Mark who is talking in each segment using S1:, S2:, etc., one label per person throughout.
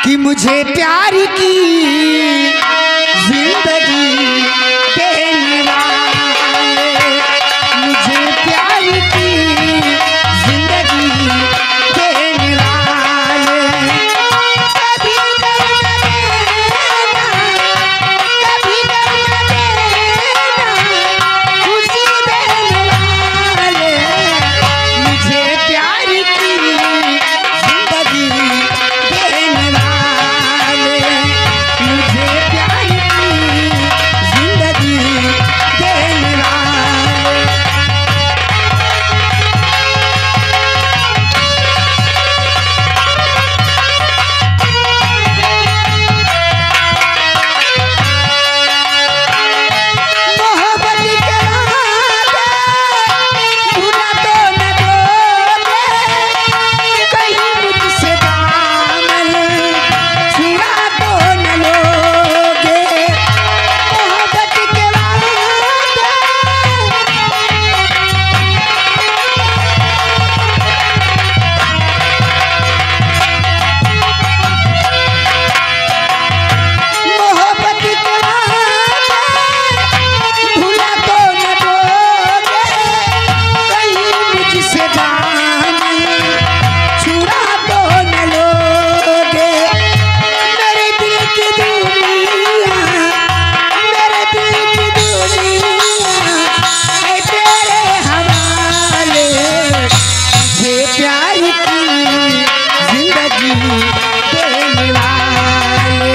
S1: कि मुझे प्यार की जिंदगी देने वाले, मुझे प्यार की जिंदगी देने वाले, कभी दर्द न देना, कभी दर्द न देना, खुशी देने वाले, मुझे प्यार की जिंदगी देने वाले, मुझे प्यार की जिंदगी देने वाले। मोहब्बत के वादे भूला तो न दोगे, कहीं मुझसे दामन छुड़ा तो न लोगे। मोहब्बत के वादे मोहब्बत के वादे भूला तो न दोगे, कहीं मुझसे दामन छुड़ा तो न लोगे। मेरे दिल की दुनिया, मेरे दिल की दुनिया है तेरे हवाले, मुझे प्यार की जिंदगी देने वाले।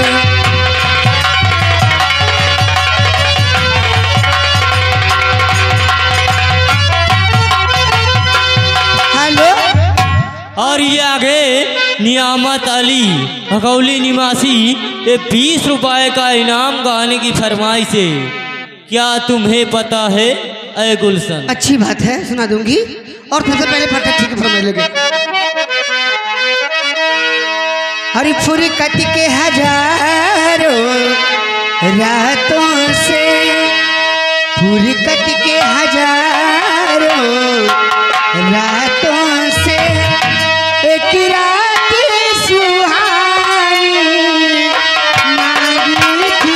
S1: हेलो,
S2: और ये आगे नियामत अली भगौली निवासी ये 20 रुपए का इनाम गाने की फरमाइश है। क्या तुम्हें पता है ऐ गुलशन?
S1: अच्छी बात है, सुना दूंगी। और सबसे पहले फटा ठीक फरमाने लगे। हरी फुरकत के हजारों रातों से, फुरकत के हजारों रातों से एक रात सुहानी मांगी थी,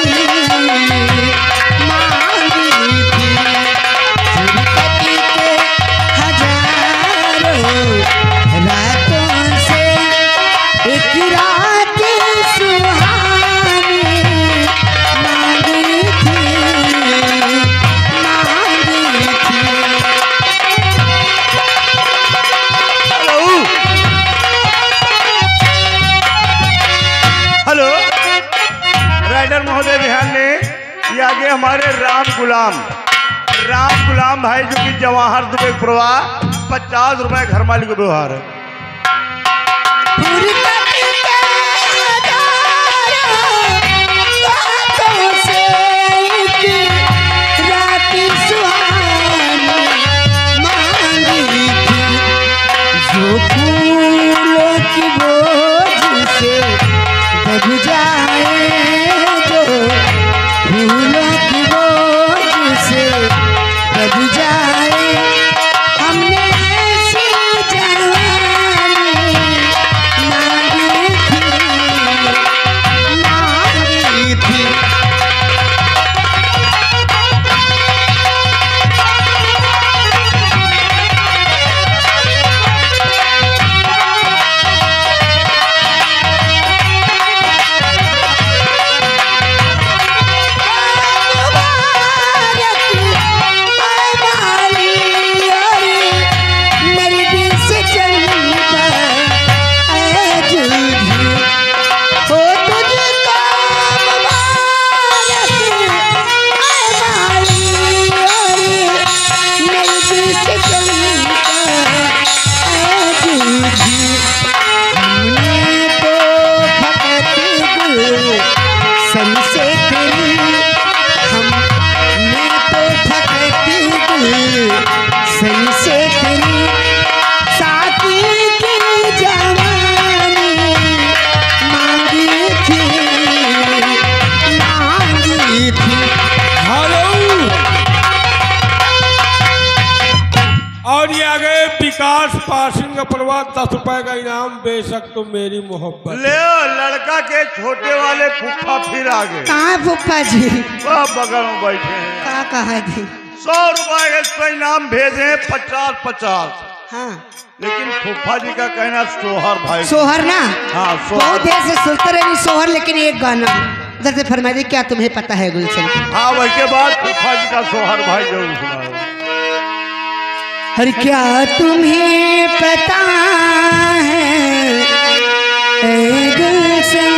S1: मांगी थी। फुरकत के हजारों रातों से एक रात सुहानी मांगी थी, मांगी थी।
S3: हेलो, राइडर महोदय ध्यान दें, ये आगे हमारे राम गुलाम भाई जो कि जवाहर दुबे प्रवाह 50 रुपए घर मालिक को व्यवहार है।
S1: फुरकत के हजारों रातों से एक रात सुहानी मांगी थी, जो फूलों की बोझ से दब जाए, जो फूलों की बोझ से दब जाए। हमने ऐसी जवानी मांगी थी, मांगी थी।
S4: और ये आगे विकास पासिंग न परवाह, 10 रुपए का इनाम, बेशक तुम मेरी मोहब्बत।
S3: ले लड़का के छोटे वाले फूफा फिर आ गए।
S1: कहाँ फूफा जी?
S3: वह बगल में बैठे हैं।
S1: कहाँ कहा थी?
S3: 100 रुपए का इसका इनाम भेजे 50-50।
S1: हाँ
S3: लेकिन फूफा जी का कहना सोहर भाई।
S1: सोहर ना?
S3: हाँ
S1: बहुत
S3: सोहर।
S1: देर से सुनते रही सोहर, लेकिन एक गाना उधर से फरमाई दी, क्या तुम्हें पता है गुलशन?
S3: हाँ उसके बाद फूफा जी का सोहर भाई जरूर सुनाओ।
S1: हर क्या तुम्हें पता है ऐ गुलशन,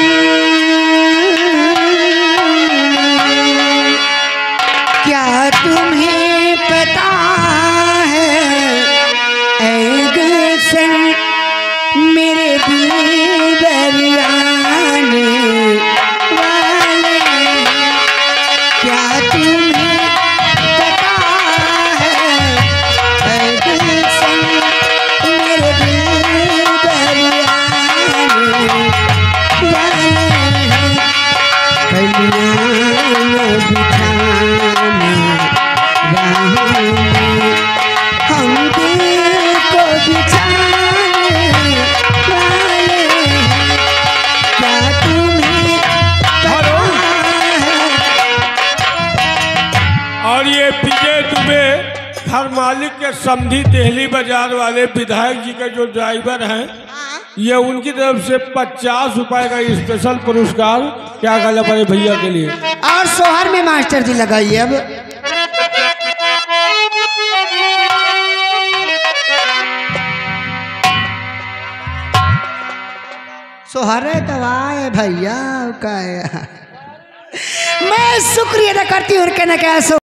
S1: क्या तुम्हें पता है ऐ गुलशन, मेरे दिल दरियाने वाले, क्या तुम्हें पता है ऐ गुलशन, मेरे दिल दरियाने वाले, कलियां बिछाने राहों में, हम दिल को बिछाने वाले, क्या तुम्हें पता है?
S4: और ये पीछे तुम्हें घर मालिक के समधी देहली बाजार वाले विधायक जी के जो ड्राइवर हैं, ये उनकी तरफ से 50 रुपए का स्पेशल पुरस्कार क्या गला पड़े भैया के लिए।
S1: और सोहर में मास्टर जी लगाइए अब। सोहर दवा है भैया का है। मैं शुक्रिया अदा करती हूँ, कहना क्या